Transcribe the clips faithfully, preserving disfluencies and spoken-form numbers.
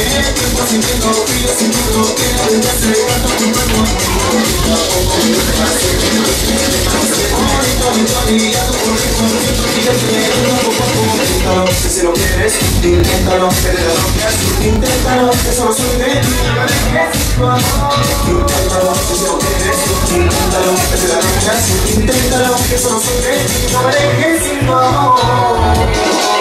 tiempo sintiendo frío, sintiendo que nadie te hace tanto tu cuerpo. Si lo quieres, inténtalo, que te la rompes. Inténtalo, que solo soy de ti. Inténtalo, que si lo quieres, inténtalo, que te la rompes. Inténtalo, que solo soy de ti. No me dejes sin tu amor.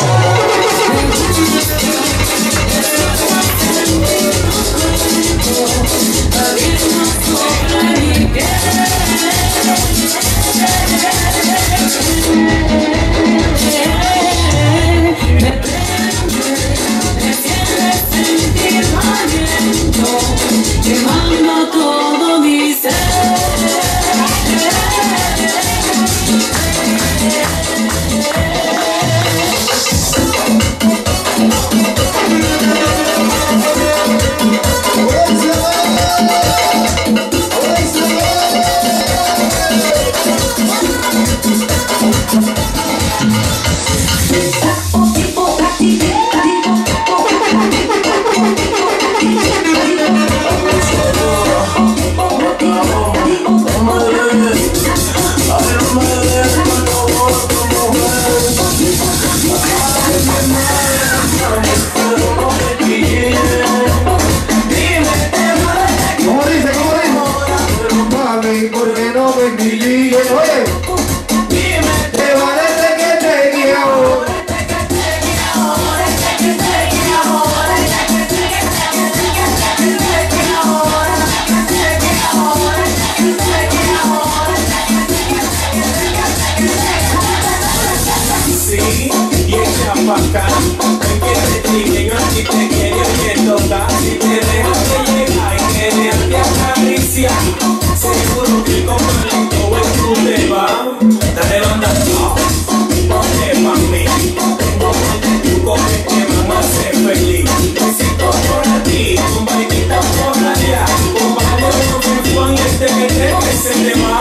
Quemando todo mi ser. Porque no me engañes, oye, dime, te parece que te quiero. Sí, y echa pa' acá, que te digan si te quieren que toca, si te dejas de llegar y quererte acariciar. Seguro que como el todo el tú te va. Dale banda, ponte pa' mí. Tengo que tú comes que me hace feliz. Besito por ti, un bailita por allá. Un baile con el Juan y este que te que se te va.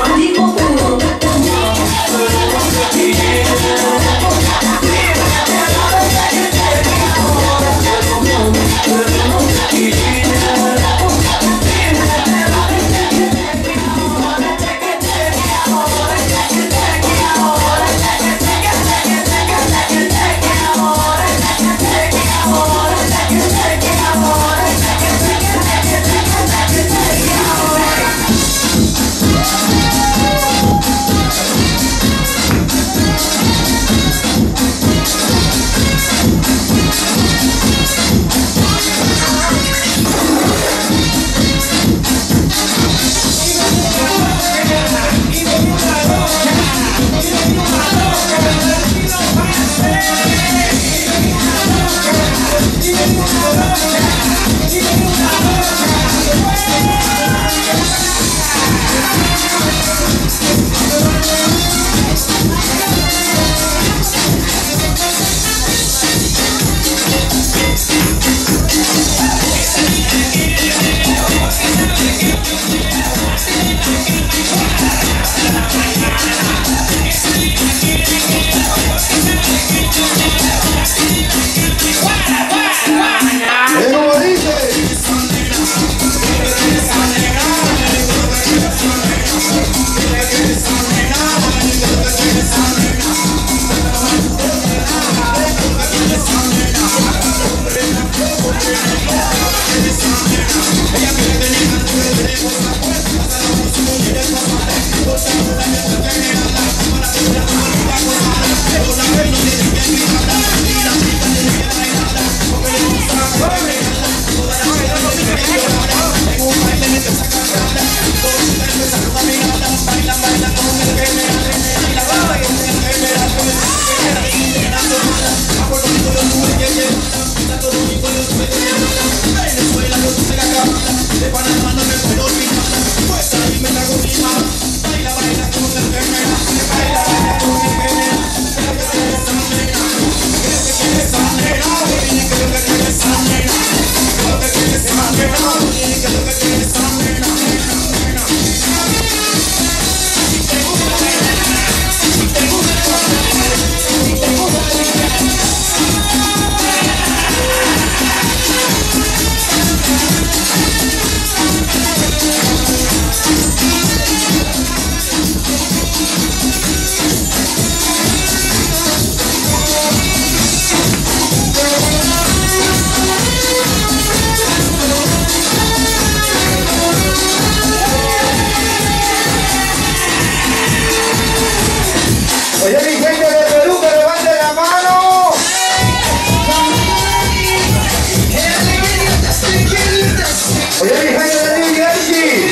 Oye, mi gente de New Jersey.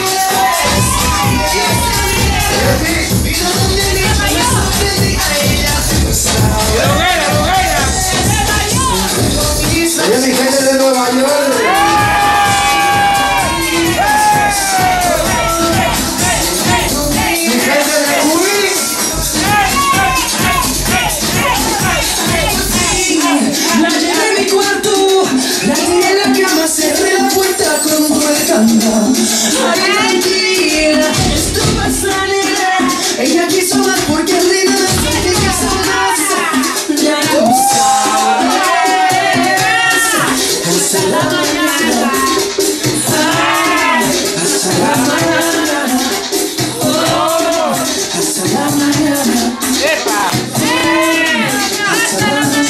Oye, mi gente de Nueva York. Cerré la puerta con puerta. Ay, tranquila, esto va a salir. Ella quiso más porque arriba no sé qué quiso más. Ya tú sabes. Hasta la mañana. Hasta la mañana. Oh, hasta la mañana. ¡Epa! Hasta la mañana.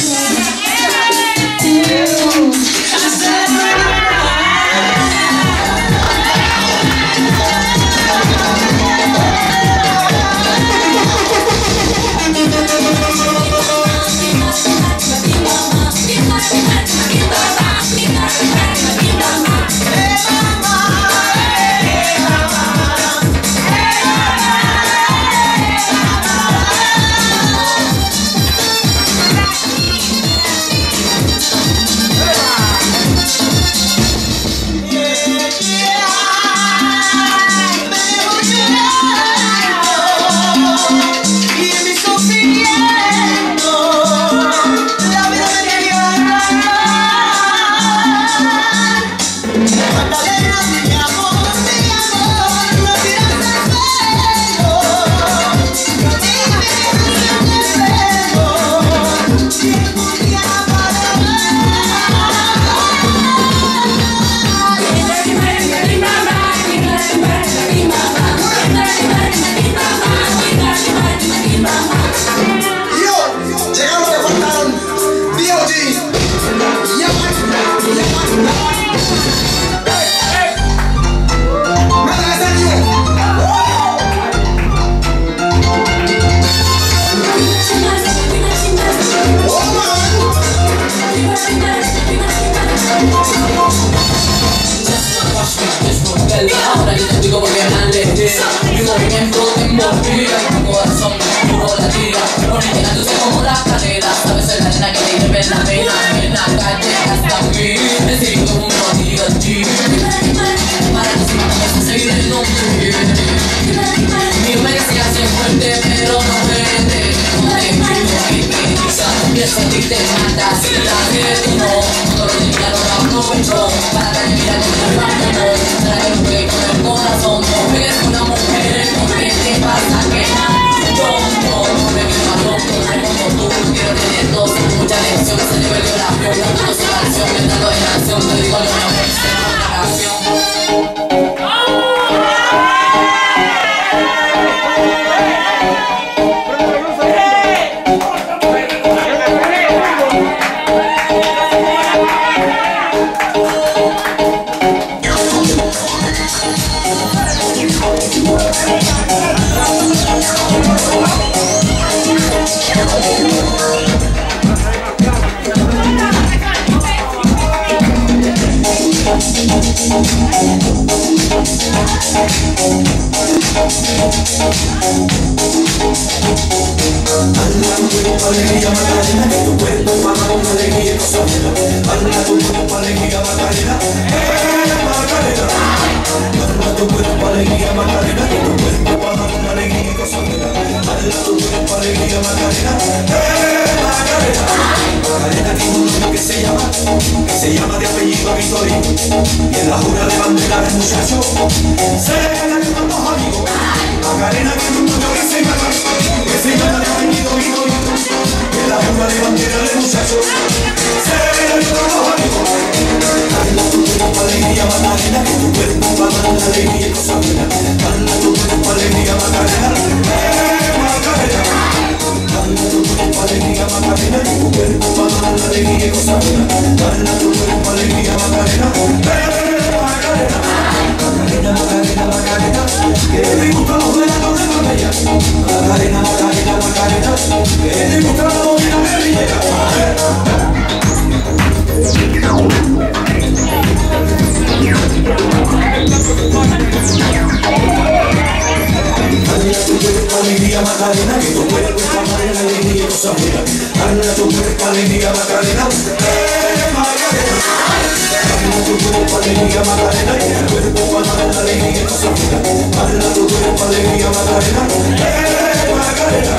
Ahora yo te digo porque nadie mi movimiento te envolvía, tu corazón me juro la tira. Originando como la cadera, sabes soy la nena que te lleve en la pena. En la calle hasta mí, el circo junto a ti, a ti. Para que si me vas a seguir el nombre. Mi mente hace fuerte pero no vende. No te pido que te diga, y eso a ti te mata. Si la red no, todo lo de mi lado lo aprovecho. Para que me mira con el abandono. Con el corazón, no eres una mujer, no sé qué pasa, que yo no me veo más loco, como tú, quiero tener dos, muchas lecciones, se lleva el corazón, no soy acción, me dando en acción, te digo yo no me sé una canción. Alegría Macarena, que tu cuerpo para una alegría cosa buena. Baila tu cuerpo alegría Macarena, eh Macarena. Baila tu cuerpo alegría Macarena, que tu cuerpo para una alegría cosa buena. Baila tu cuerpo alegría Macarena, eh Macarena. Macarena tiene un nombre que se llama, que se llama de apellido Victorino. Y en la jura de bandera del muchacho se la llaman los amigos. Macarena tiene un nombre que se llama, que se llama de apellido Victorino. En la jura de bandera del muchacho se le llaman los amigos. Baila tu cuerpo alegría Macarena, que tu cuerpo va a dar la alegría y cosa buena. Baila tu cuerpo alegría Macarena, eh Macarena. Baila tu cuerpo alegría Macarena, que tu cuerpo va a dar la alegría y cosa buena. Baila tu cuerpo alegría Macarena, eh Macarena. Macarena, Macarena, Macarena, que te gustan los veranos de Marbella. Macarena, que tu cuerpo está para la alegría y cosa buena. Dale tu cuerpo alegría Macarena, eh Macarena. Dale tu cuerpo alegría Macarena, que el cuerpo para la alegría y cosa buena. Dale tu cuerpo alegría Macarena, eh Macarena.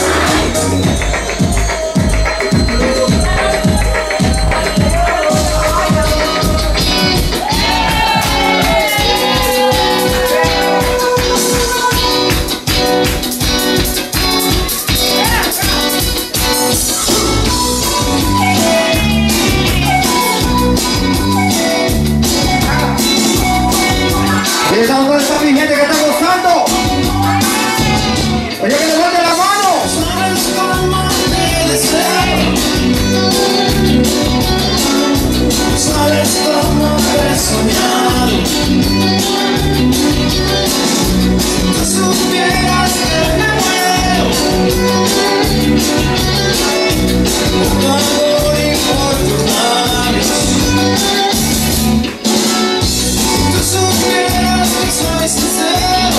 ¿Dónde está mi gente que está gozando? Oye, que levante la mano. Sabes cómo te deseo, sabes cómo te he soñado. Si tú supieras que me muero por tu amor y por tus labios. Si tú supieras que soy sincero,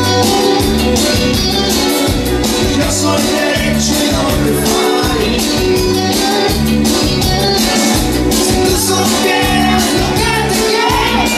yo soy derecho y no te fallo. Si tú supieras lo que te quiero,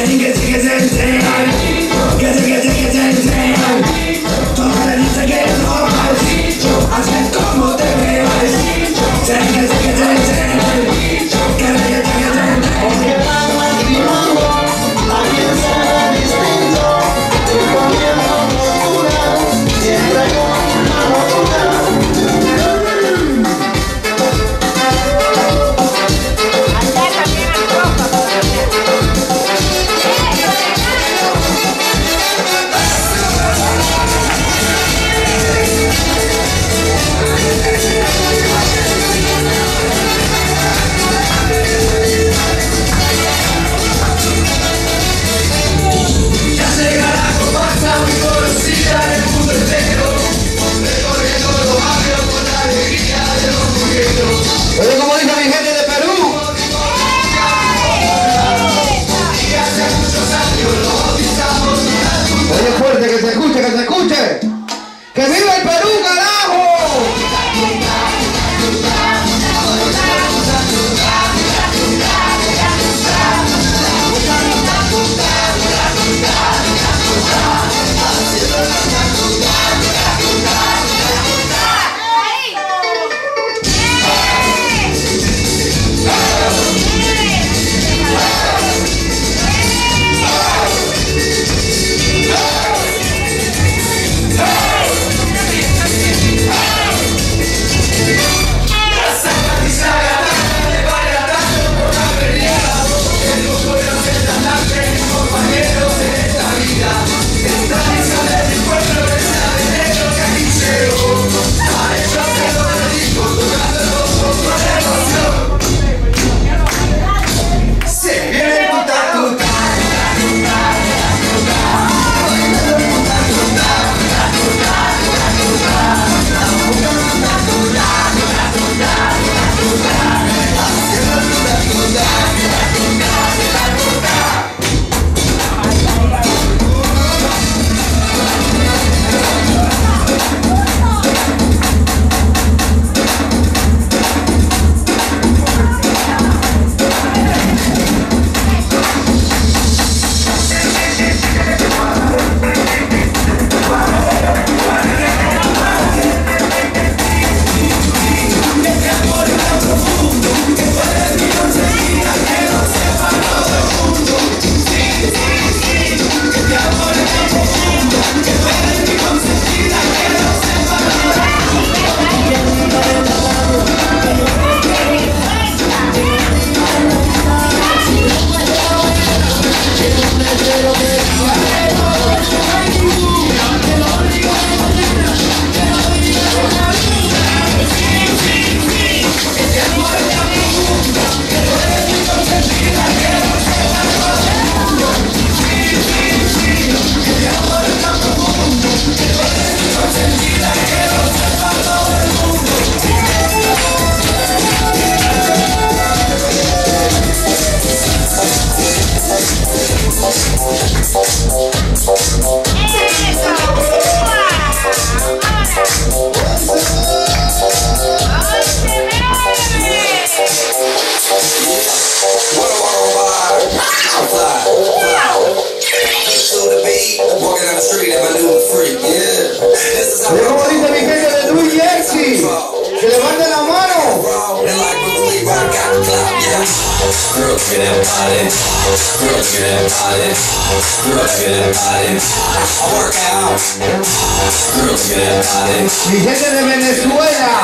Mi gente de Venezuela.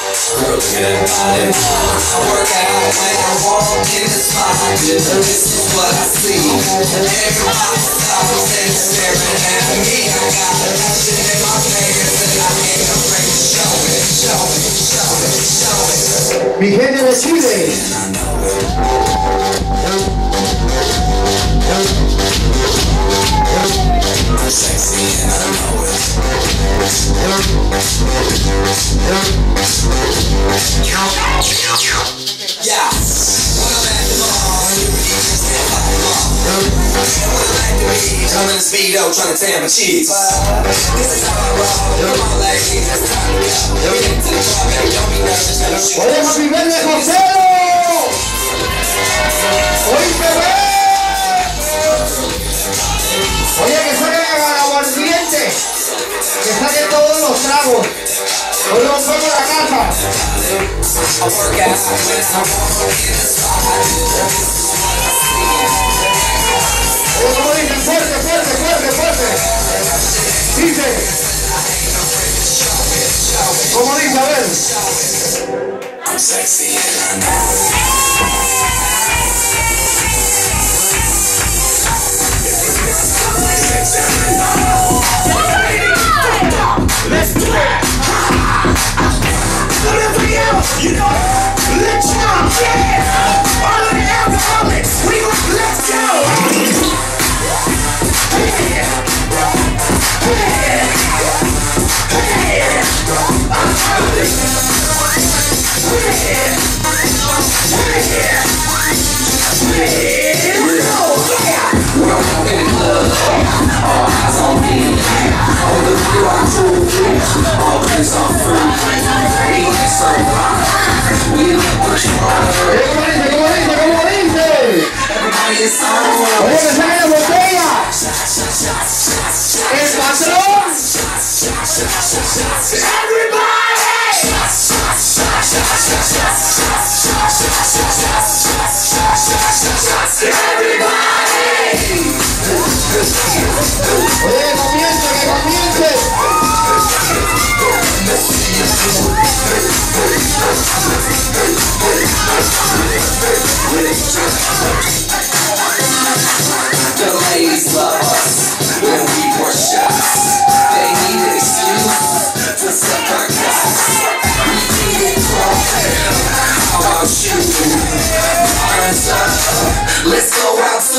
Mi gente de Chile. I'm in the speedo trying to tan my cheeks. This is how I roll. Come on, ladies, it's time to go. Don't get to the club, baby, don't be nervous. Oye, Happy Verde José. Hoy se ve. Que saquen todos los tragos. Hoy los pongo a la casa. Oye, ¿cómo dicen? Fuerte, fuerte, fuerte, fuerte. Dice. ¿Cómo dice? A ver. I'm sexy and I know. Let's do it! Olivia, you know, let's go! Yeah! All of the alcoholics, we gon' let's go! Hey! Hey! Hey! All eyes on me, on the view I'm true, all place I'm free, eating so high, we look what you want. Everybody is on. Oye, me saca la botella. El patrón. Oye, comience, que comience. The ladies love us when we pour shots. They need an excuse to suck our guts. We need it all. How about you? Hands up. Let's go out to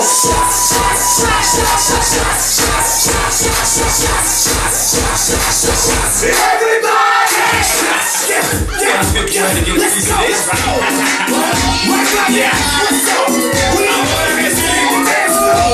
everybody! Yeah, I'm trying to get a piece of this. Yeah, let's go. We don't want to miss you. Dance floor.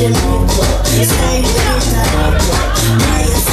loco, estoy bien loco.